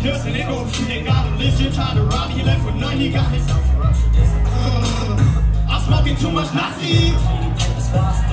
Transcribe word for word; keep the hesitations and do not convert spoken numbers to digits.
Yes, and they go shoot, they got him listen, tried to rob me, he left with none, he got his. Uh, I'm smoking too much Nazi.